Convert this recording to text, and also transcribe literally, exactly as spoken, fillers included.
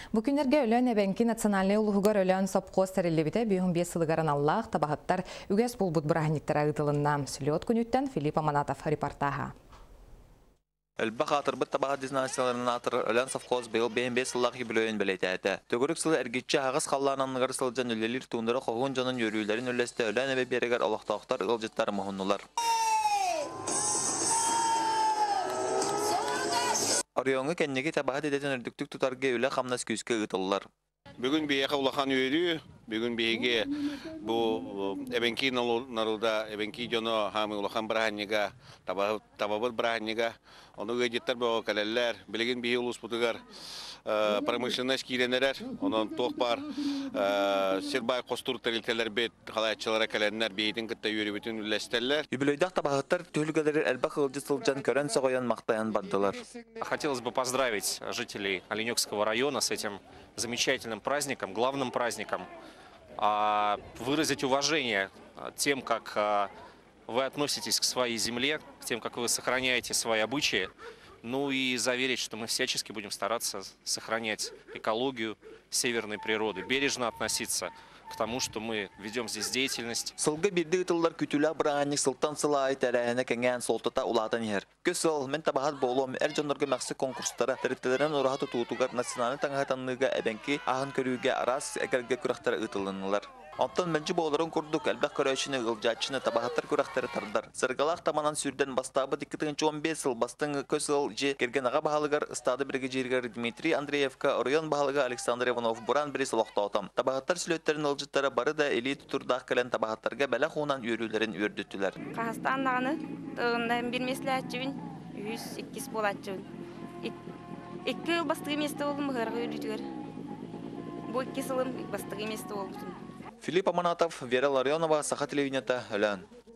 Bugünlerge ölön ebenki naциональный улугар ölön сопқос тәрелебіте бүйін бес сылығаран Аллах табағыттар үгес бұлбұт бұрахниктара ұтылынна. Сүлет күніттен Филипп Аманатов репортаға. Әлбақ атырбыт табаға дизнасияларынан атыр өлен совхоз бейіл бейін бес сыллағы білөйін білейті әті. Төгірік сылы әргетші ағыз қаллананығыр сылжан өлелер туындыры қоғын жанын өрүйлерін өлесті өлен әбе берегер олақтақтар ұлжыттары мұхыннулар. Орионғы кәннеге табаға дедетін үрдіктік тұтарғы өлі қамнас күзгі ұтылылар. Бүгін бейеқі ұлақан өйді, бүгін бейеге бұл әбенки нарылда, әбенки жоны хамы ұлақан біраханнега, табабыт біраханнега, оны өйдеттер бұл кәлелер, білеген бейе ұлыс бұтығар промышленность киленерер, onun тоқ бар, сербай қостур тәрелтелер бет, қалайатшылары кәленер бейдің күтті үйері бүтін үлестерлер. Юбилейдақ табағыттар төлгелері әлбақ ылжы сылжан көрін соғойан мақтаян бардылар. Хотелось бы поздравить жителей Оленёкского района с этим замечательным праздником, главным праздником, выразить уважение тем, как вы относитесь к своей земле, к тем, как вы сохраняете свои обычаи. Ну и заверить, что мы всячески будем стараться сохранять экологию северной природы, бережно относиться к тому, что мы ведем здесь деятельность. Сылғы бірді ұтылдар күтілі бұранник сылтан сылай тәрәйіні кәңген солтыта ұлатын ер. Көсіл, мен табағат болуым әр жонларға мәқсі конкурстары тәріптелерін ұрағаты туытуғар националы таңғатанлыға әбенки ағын көріуге арас әгерге күрақтары ұтылынылар. Антон мәнші боларын көрдік әлбәқ көрәшіні ғылжатшыны табағаттар көрақтары тардар. Сырғалақ таманан сүрден бастабы диккітігінші он бес ыл бастың көсіл же керген аға бағалығар ұстады бірге жергер Дмитрий Андреевка, Орыон бағалығы Александр Иванов Буран бірі сылоқты отам. Табағаттар сүлеттерін ұлжыттары бары да елей тұтырдақ кәлен табағаттарға бәлі қуынан үйірілерін үйірдіттілер. Қағыстандағыны тұғындан бір меслі әтчіуін, үз иккес бол әтчіуін. Екі бастығы месті олым ғырғы үйрітігер. Бұл иккес олым бастығы месті олым. Филипп Аманатов, Вера Ларионова, Саха телевидениета, Өлән.